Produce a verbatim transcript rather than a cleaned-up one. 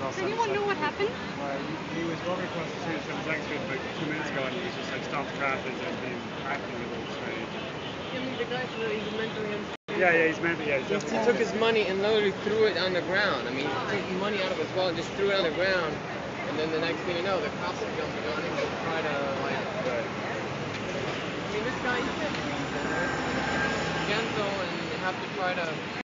I'll Does send anyone know what happened? Uh, he, he was walking across the street from his exit like two minutes ago, and he was just like stopped traffic and being acting a little strange. I mean, the guy's really mentally unstable. Yeah, yeah, he's meant to. Yeah, he's He, he definitely. took his money and literally threw it on the ground. I mean, he took money out of his wallet and just threw it on the ground. And then the next thing you know, the cops are jumping on him to try to, like... Right. I mean, this guy, you can't be gentle and have to try to